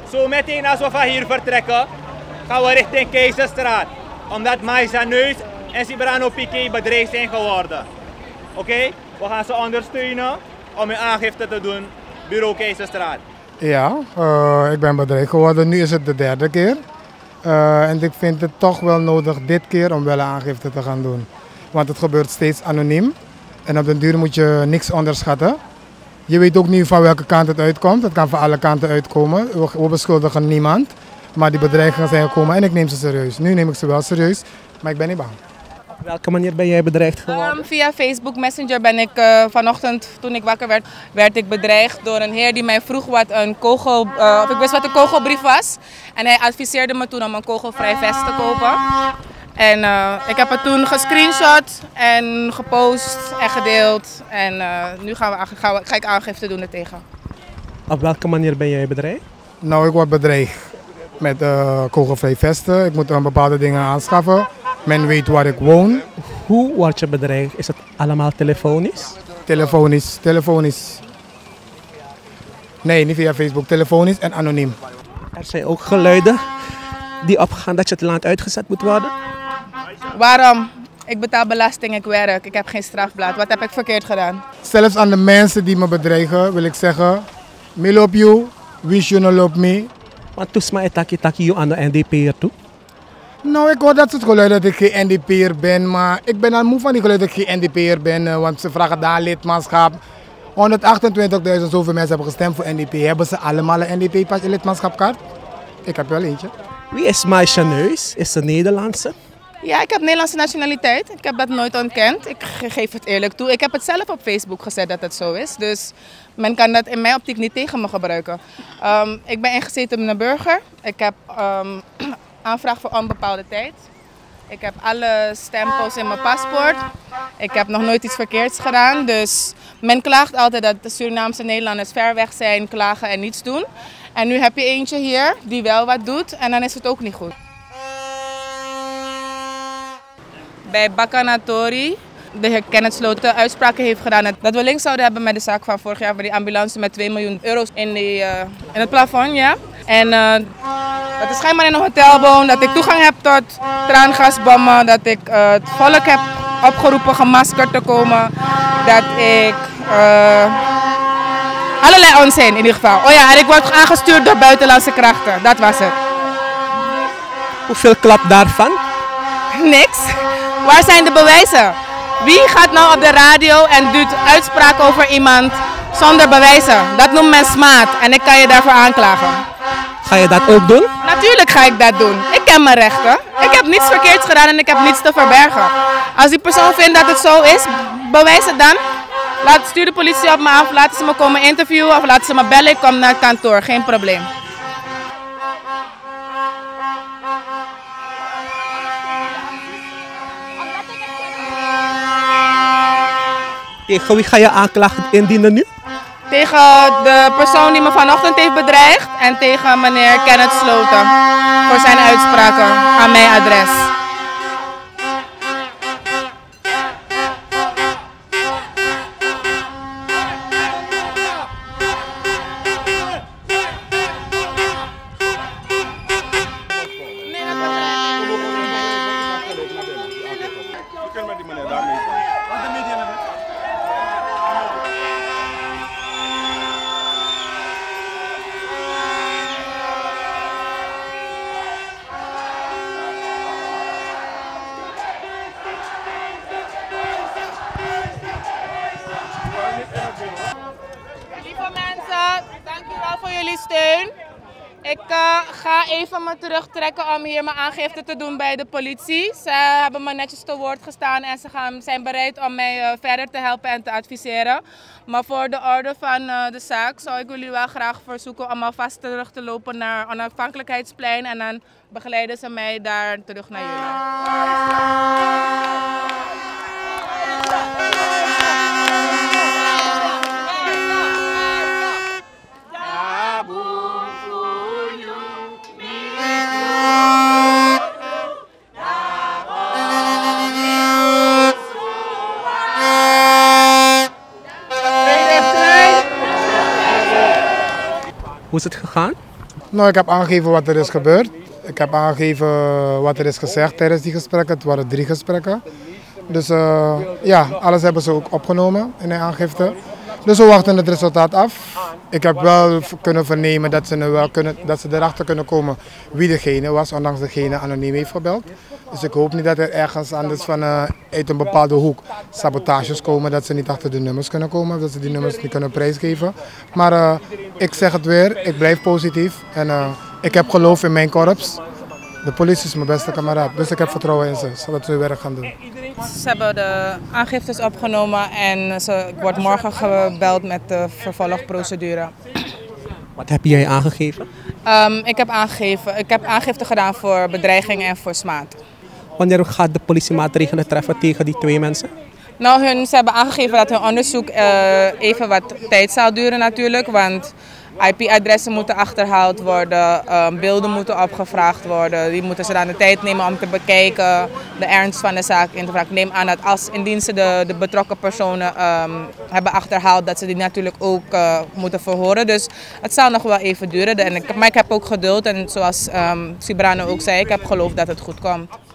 Zo meteen als we van hier vertrekken, gaan we richting Keizerstraat. Omdat Maïsa Neus en Cibrano Piqué bedreigd zijn geworden. Oké? We gaan ze ondersteunen om hun aangifte te doen, bureau Keizerstraat. Ja, ik ben bedreigd geworden. Nu is het de derde keer. En ik vind het toch wel nodig dit keer om wel een aangifte te gaan doen. Want het gebeurt steeds anoniem. En op den duur moet je niks onderschatten. Je weet ook niet van welke kant het uitkomt. Het kan van alle kanten uitkomen. We beschuldigen niemand. Maar die bedreigingen zijn gekomen en ik neem ze serieus. Nu neem ik ze wel serieus, maar ik ben niet bang. Op welke manier ben jij bedreigd geworden? Via Facebook Messenger ben ik vanochtend, toen ik wakker werd ik bedreigd door een heer die mij vroeg wat een of ik wist wat een kogelbrief was. En hij adviseerde me toen om een kogelvrij vest te kopen. En ik heb het toen gescreenshot en gepost en gedeeld. En nu ga ik aangifte doen ertegen. Op welke manier ben jij bedreigd? Nou, ik word bedreigd met kogelvrij vesten. Ik moet bepaalde dingen aanschaffen. Men weet waar ik woon. Hoe word je bedreigd? Is het allemaal telefonisch? Telefonisch. Nee, niet via Facebook. Telefonisch en anoniem. Er zijn ook geluiden die opgaan dat je het land uitgezet moet worden. Waarom? Ik betaal belasting, ik werk, ik heb geen strafblad. Wat heb ik verkeerd gedaan? Zelfs aan de mensen die me bedreigen wil ik zeggen, me loop you, wish you no loop me. Want toen sma taki je aan de NDP'er toe. Nou, ik hoor dat soort geluiden dat ik geen NDP'er ben, maar ik ben al moe van die geluiden dat ik geen NDP'er ben, want ze vragen daar lidmaatschap. 128.000 zoveel mensen hebben gestemd voor NDP. Hebben ze allemaal een NDP-lidmaatschapkaart? Ik heb wel eentje. Wie is Maïsa Neus? Is ze Nederlandse? Ja, ik heb Nederlandse nationaliteit. Ik heb dat nooit ontkend. Ik geef het eerlijk toe. Ik heb het zelf op Facebook gezet dat het zo is. Dus men kan dat in mijn optiek niet tegen me gebruiken. Ik ben ingezeten met een burger. Ik heb aanvraag voor onbepaalde tijd. Ik heb alle stempels in mijn paspoort. Ik heb nog nooit iets verkeerds gedaan. Dus men klaagt altijd dat de Surinaamse Nederlanders ver weg zijn, klagen en niets doen. En nu heb je eentje hier die wel wat doet en dan is het ook niet goed. Bij Bakanatori, de heer Kenneth Sloten, uitspraken heeft gedaan dat we links zouden hebben met de zaak van vorig jaar voor die ambulance met 2 miljoen euro's in het plafond. Ja. En dat is schijnbaar in een hotel woon, dat ik toegang heb tot traangasbommen, dat ik het volk heb opgeroepen gemaskerd te komen, dat ik allerlei onzin in ieder geval. Oh ja, en ik word aangestuurd door buitenlandse krachten, dat was het. Hoeveel klap daarvan? Niks. Waar zijn de bewijzen? Wie gaat nou op de radio en doet uitspraak over iemand zonder bewijzen? Dat noemt men smaad en ik kan je daarvoor aanklagen. Ga je dat ook doen? Natuurlijk ga ik dat doen. Ik ken mijn rechten. Ik heb niets verkeerds gedaan en ik heb niets te verbergen. Als die persoon vindt dat het zo is, bewijs het dan. Stuur de politie op me af, laten ze me komen interviewen of laten ze me bellen. Ik kom naar het kantoor, geen probleem. Tegen wie ga je aanklachten indienen nu? Tegen de persoon die me vanochtend heeft bedreigd en tegen meneer Kenneth Sloten voor zijn uitspraken aan mijn adres. Lieve mensen, dankjewel voor jullie steun. Ik ga even me terugtrekken om hier mijn aangifte te doen bij de politie. Ze hebben me netjes te woord gestaan en ze zijn bereid om mij verder te helpen en te adviseren. Maar voor de orde van de zaak zou ik jullie wel graag verzoeken om alvast terug te lopen naar Onafhankelijkheidsplein en dan begeleiden ze mij daar terug naar jullie. Hoe is het gegaan? Nou, ik heb aangegeven wat er is gebeurd. Ik heb aangegeven wat er is gezegd tijdens die gesprekken. Het waren 3 gesprekken. Dus ja, alles hebben ze ook opgenomen in de aangifte. Dus we wachten het resultaat af. Ik heb wel kunnen vernemen dat ze erachter kunnen komen wie degene was, ondanks degene anoniem heeft gebeld. Dus ik hoop niet dat er ergens anders uit een bepaalde hoek sabotages komen, dat ze niet achter de nummers kunnen komen, of dat ze die nummers niet kunnen prijsgeven. Maar ik zeg het weer, ik blijf positief en ik heb geloof in mijn korps. De politie is mijn beste kameraad, dus ik heb vertrouwen in ze, zodat ze hun werk gaan doen. Ze hebben de aangiftes opgenomen en ik word morgen gebeld met de vervolgprocedure. Wat heb jij aangegeven? Ik heb aangifte gedaan voor bedreiging en voor smaad. Wanneer gaat de politie maatregelen treffen tegen die 2 mensen? Nou, ze hebben aangegeven dat hun onderzoek even wat tijd zal duren natuurlijk, want IP-adressen moeten achterhaald worden, beelden moeten opgevraagd worden. Die moeten ze dan de tijd nemen om te bekijken, de ernst van de zaak in te vragen. Ik neem aan dat indien ze de betrokken personen hebben achterhaald, dat ze die natuurlijk ook moeten verhoren. Dus het zal nog wel even duren. Maar ik heb ook geduld en zoals Subrano ook zei, ik heb geloof dat het goed komt.